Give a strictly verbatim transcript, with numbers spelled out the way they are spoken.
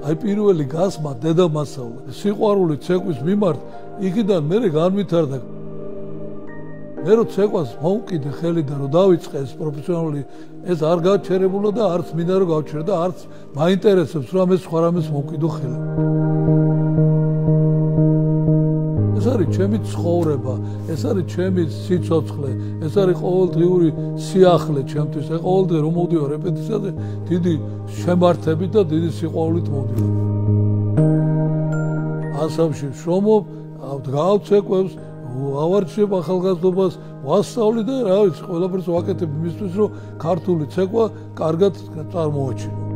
აი პირველი გასმა დედამასწავლე სიყვარული ცეკვის მიმართ იქიდან მე განვითარდა მე რო ცეკვას მომკიდე ხელიდან რომ დავიწყე ეს პროფესიონალი ეს არ გაჩერებულა და არც მინდა რომ გავჩერე და არც მაინტერესებს რომ ეს სხვა რამეს მომკიდო ხელი ეს არის ჩემი ცხოვრება ეს არის ჩემი სიცოცხლე ეს არის ყოველდღიური სიახლე ჩემთვის ეს ყოველდღე რომ მოვდივარ რეპეტიციაზე დიდი შემართებით და დიდი სიყვარულით მოვდივარ ასამში შრომობ გავცეკვებს ავარჩიებ ახალგაზრდობას ვასწავლი და რა ვიცი ყველაფერს ვაკეთებ იმისთვის რომ ქართული ცეკვა კარგად წარმოაჩინო